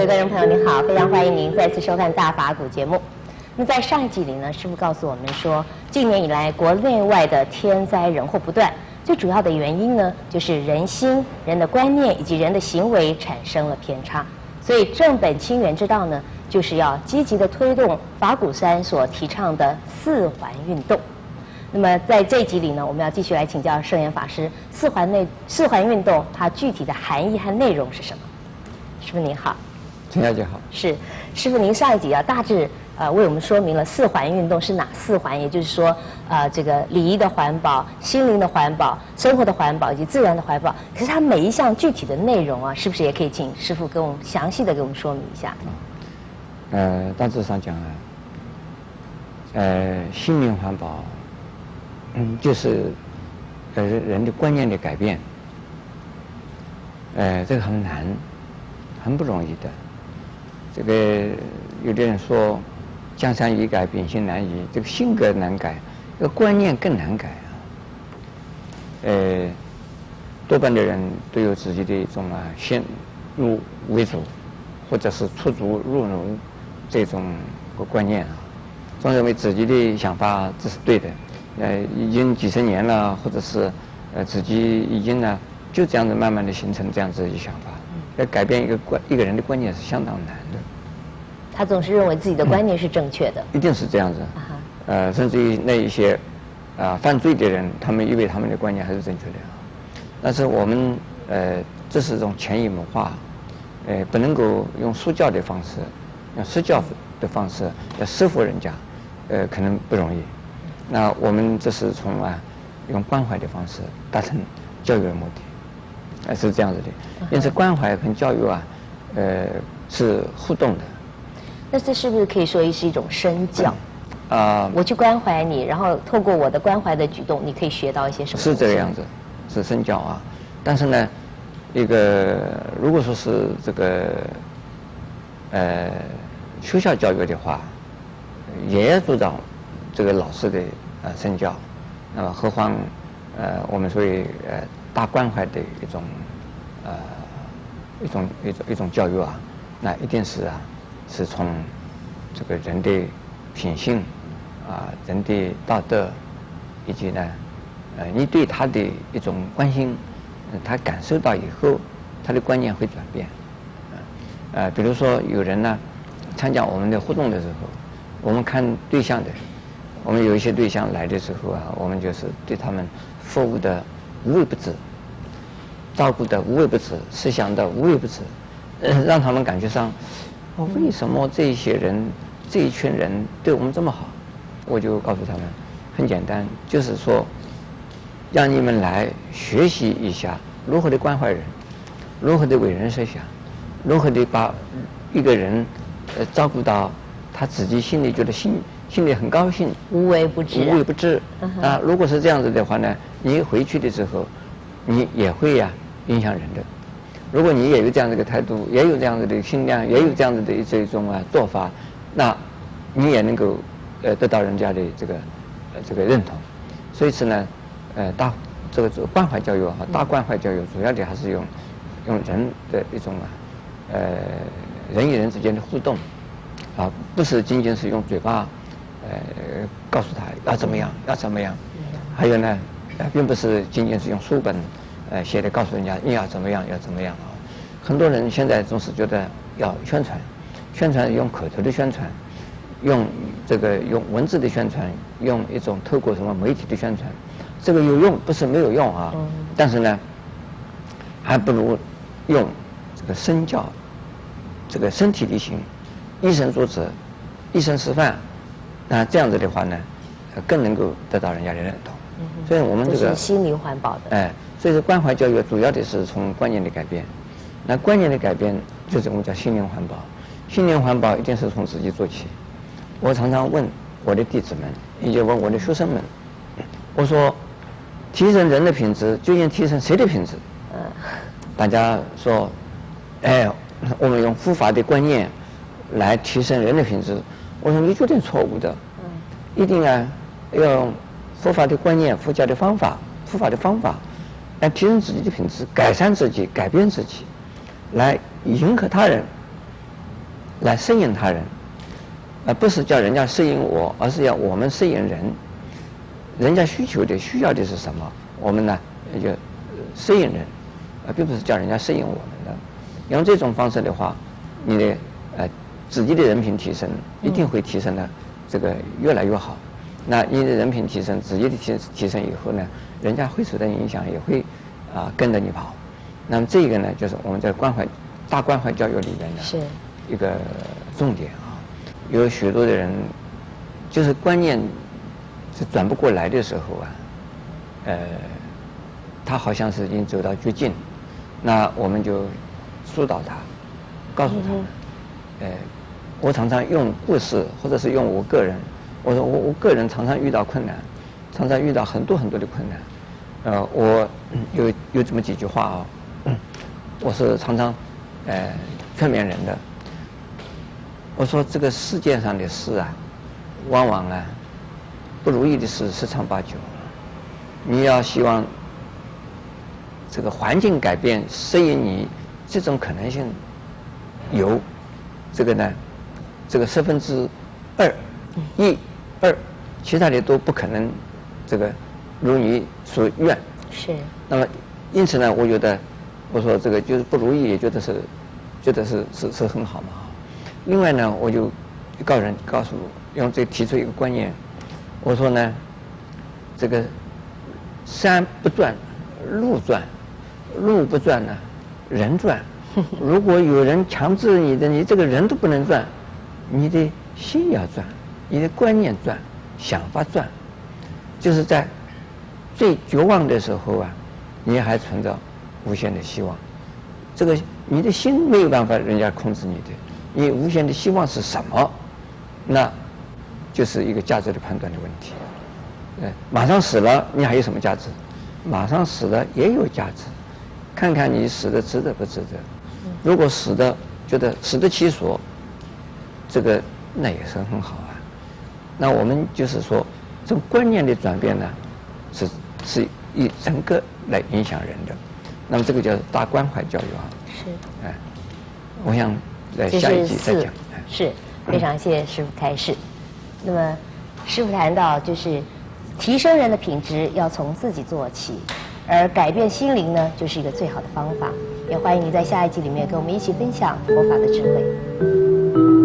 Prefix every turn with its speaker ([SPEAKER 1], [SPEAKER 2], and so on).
[SPEAKER 1] 观众朋友您好，非常欢迎您再次收看大法古节目。那在上一集里呢，师父告诉我们说，近年以来国内外的天灾人祸不断，最主要的原因呢，就是人心、人的观念以及人的行为产生了偏差。所以正本清源之道呢，就是要积极的推动法鼓山所提倡的四环运动。那么在这一集里呢，我们要继续来请教圣严法师，四环运动它具体的含义和内容是什么？师父您好。
[SPEAKER 2] 陈小姐好。
[SPEAKER 1] 是，师父您上一集大致为我们说明了四环运动是哪四环，也就是说这个礼仪的环保、心灵的环保、生活的环保以及自然的环保。可是它每一项具体的内容啊，是不是也可以请师父跟我们详细的给我们说明一下？
[SPEAKER 2] 大致上讲心灵环保，就是人的观念的改变，这个很难，很不容易的。这个有的人说江山易改，秉性难移，这个性格难改，这个观念更难改啊。多半的人都有自己的一种先入为主，或者是出族入儒这种观念啊，总认为自己的想法这是对的，已经几十年了，或者是自己已经呢就这样子慢慢的形成这样子的想法。要改变一个人的观念是相当难的。
[SPEAKER 1] 他总是认为自己的观念是正确的，
[SPEAKER 2] 一定是这样子。甚至于那一些犯罪的人，他们以为他们的观念还是正确的。但是我们这是一种潜移默化，不能够用说教的方式，用施教的方式要说服人家，可能不容易。那我们这是从用关怀的方式达成教育的目的。是这样子的，因此关怀跟教育是互动的。
[SPEAKER 1] 那这是不是可以说是一种身教？我去关怀你，然后透过我的关怀的举动，你可以学到一些什么？
[SPEAKER 2] 是这个样子，是身教啊。但是呢，如果说是这个学校教育的话，也要做到这个老师的身教。那么何况我们所谓大关怀的一种教育啊，那一定是是从这个人的品性人的道德，以及呢你对他的一种关心，他感受到以后，他的观念会转变。比如说有人呢参加我们的活动的时候，我们看对象的，我们有一些对象来的时候我们就是对他们服务的无微不至，照顾的无微不至，思想的无微不至，让他们感觉上，为什么这一群人对我们这么好？我就告诉他们，很简单，就是说，让你们来学习一下如何的关怀人，如何的为人设想，如何的把一个人照顾到他自己心里觉得心里很高兴，
[SPEAKER 1] 无微不至。
[SPEAKER 2] 无微不至如果是这样子的话呢，你回去的时候，你也会影响人的。如果你也有这样的一个态度，也有这样子的心量，也有这样子的这种做法，那你也能够得到人家的这个认同。所以是呢，这个关怀教育大关怀教育主要的还是用人的一种人与人之间的互动不是仅仅是用嘴巴告诉他要怎么样要怎么样，还有呢并不是仅仅是用书本写的告诉人家你要怎么样要怎么样很多人现在总是觉得要宣传用口头的宣传，用文字的宣传，用一种透过什么媒体的宣传，这个有用不是没有用但是呢还不如用这个身教，这个身体力行，以身作则，以身示范，那这样子的话呢更能够得到人家的认同。所以我们这个
[SPEAKER 1] 是心灵环保的
[SPEAKER 2] 所以说关怀教育主要的是从观念的改变，那观念的改变就是我们叫心灵环保。心灵环保一定是从自己做起。我常常问我的弟子们，也就问我的学生们，我说提升人的品质究竟提升谁的品质？大家说我们用佛法的观念来提升人的品质，我说你绝对错误的。一定要用佛法的观念、佛教的方法、佛法的方法来提升自己的品质，改善自己，改变自己，来迎合他人， 来适应他人，而不是叫人家适应我，而是要我们适应人。人家需要的是什么，我们呢就适应人，并不是叫人家适应我们的。用这种方式的话，你的自己的人品提升一定会提升的这个越来越好。那你的人品提升，自己的提升以后呢，人家会受到影响，也会跟着你跑。那么这个呢，就是我们在大关怀教育里面的一个重点啊。有许多的人就是观念是转不过来的时候啊，他好像是已经走到绝境，那我们就疏导他，告诉他，我常常用故事，或者是用我个人，我说我个人常常遇到困难，常常遇到很多很多的困难，我有这么几句话啊，我是常常劝勉人的，我说这个世界上的事啊，往往啊不如意的事十常八九，你要希望这个环境改变适应你，这种可能性有，这个呢，这个2/2，其他的都不可能，这个如你所愿。
[SPEAKER 1] 是。
[SPEAKER 2] 那么，因此呢，我觉得，我说这个就是不如意，也觉得是很好嘛。另外呢，我就告诉用这提出一个观念，我说呢，这个山不转路转，路不转呢人转。如果有人强制你这个人都不能转，你的心要转，你的观念转，想法转，就是在最绝望的时候啊，你还存着无限的希望。这个你的心没有办法人家控制你的，你无限的希望是什么？那就是一个价值的判断的问题。马上死了，你还有什么价值？马上死了也有价值，看看你死的值得不值得。如果死的觉得死得其所，这个那也是很好啊。那我们就是说，这种观念的转变呢，是以整个来影响人的。那么这个叫大关怀教育啊。
[SPEAKER 1] 是。
[SPEAKER 2] 我想在下一集再讲。
[SPEAKER 1] 是，非常谢谢师父开示。那么，师父谈到就是提升人的品质要从自己做起，而改变心灵呢，就是一个最好的方法。也欢迎你在下一集里面跟我们一起分享佛法的智慧。